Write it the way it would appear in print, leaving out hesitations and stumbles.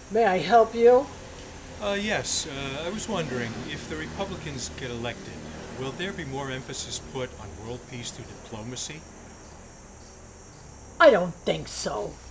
May I help you? Yes, I was wondering, if the Republicans get elected, will there be more emphasis put on world peace through diplomacy? I don't think so.